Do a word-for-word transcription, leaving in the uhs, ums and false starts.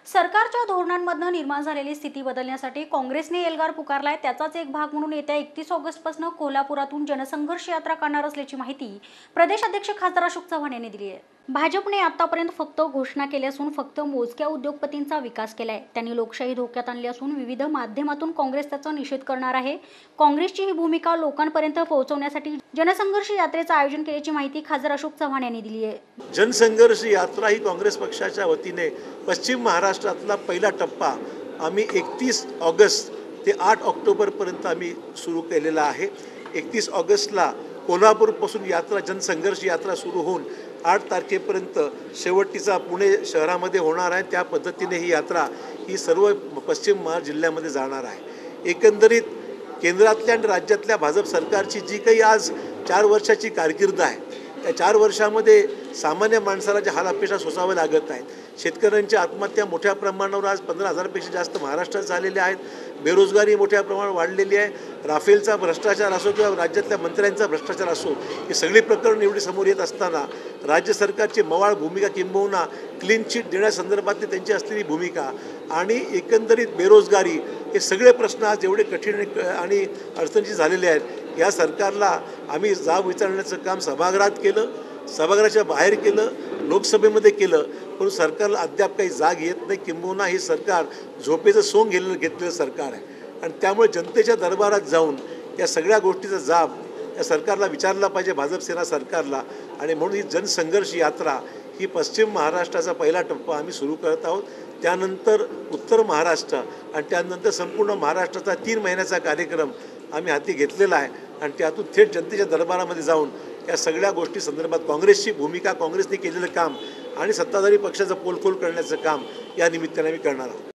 सरकारच्या धोरणांमधून निर्माण झालेली स्थिती बदलण्यासाठी काँग्रेसने एल्गार पुकारलाय। त्याचाच एक भाग म्हणून येत्या एकतीस ऑगस्टपासून कोल्हापुरातून जनसंघर्ष यात्रा काढणार असल्याची माहिती प्रदेश अध्यक्ष खासदार अशोक चव्हाण यांनी दिली आहे। भाजपने आतापर्यंत फक्त घोषणा केल्या असून फक्त मोजक्या उद्योगपतींचा विकास केलाय। त्यांनी लोकशाही धोक्यात आणली असून विविध माध्यमातून काँग्रेस त्याचा निषेध करणार आहे। काँग्रेसची ही भूमिका लोकांपर्यंत पोहोचवण्यासाठी जनसंघर्ष यात्रेचे आयोजन केल्याची माहिती खासदार अशोक चव्हाण यांनी दिली आहे। जनसंघर्ष यात्रा ही काँग्रेस पक्षाच्या वतीने पश्चिम महाराष्ट्रातला पहिला टप्पा आम्ही एकतीस ऑगस्ट ते आठ ऑक्टोबरपर्यंत आम्ही सुरू केलेला आहे। एकतीस ऑगस्टला कोल्हापूरपासून यात्रा जनसंघर्ष यात्रा सुरू होऊन आठ तारखेपर्यंत शेवटीचा पुणे शहरामध्ये होणार आहे। त्या पद्धतीने ही यात्रा ही सर्व पश्चिम महाराष्ट्र जिल्ह्यामध्ये जाणार आहे। एकंदरीत केंद्रातल्या आणि राज्यातल्या भाजप सरकारची जी काही आज चार वर्षाची कारकीर्द आहे त्या चार वर्षामध्ये सामान्य माणसाला ज्या हालापेशा सोसावे लागत आहेत, शेतकऱ्यांच्या आत्महत्या मोठ्या प्रमाणावर आज पंधरा हजारपेक्षा जास्त महाराष्ट्रात झालेल्या आहेत, बेरोजगारी मोठ्या प्रमाणावर वाढलेली आहे, राफेलचा भ्रष्टाचार असो किंवा राज्यातल्या मंत्र्यांचा भ्रष्टाचार असो, ही सगळी प्रकरणं एवढी समोर येत असताना राज्य सरकारची मवाळ भूमिका किंबहुना क्लीन चिट देण्यासंदर्भातली त्यांची असलेली भूमिका आणि एकंदरीत बेरोजगारी हे सगळे प्रश्न आज एवढे कठीण आणि अडचणीचे झालेले आहेत। या सरकारला आम्ही जाब विचारण्याचं काम सभागृहात केलं, सभागृहाच्या बाहेर केलं, लोकसभेमध्ये केलं, पण सरकारला अद्याप काही जाग येत नाही। किंबहुना हे सरकार झोपेचं सोंग घेतलेलं घेतलेलं सरकार आहे आणि त्यामुळे जनतेच्या दरबारात जाऊन या सगळ्या गोष्टीचा जाब या सरकारला विचारला पाहिजे, भाजप सेना सरकारला। आणि म्हणून ही जनसंघर्ष यात्रा ही पश्चिम महाराष्ट्राचा पहिला टप्पा आम्ही सुरू करत आहोत। त्यानंतर उत्तर महाराष्ट्र आणि त्यानंतर संपूर्ण महाराष्ट्राचा तीन महिन्याचा कार्यक्रम आम्ही हाती घेतलेला आहे आणि त्यातून थेट जनतेच्या दरबारामध्ये जाऊन या सगळ्या गोष्टी संदर्भात काँग्रेसची भूमिका, काँग्रेसने केलेलं काम आणि सत्ताधारी पक्षाचं पोलखोल करण्याचं काम या निमित्ताने आम्ही करणार आहोत।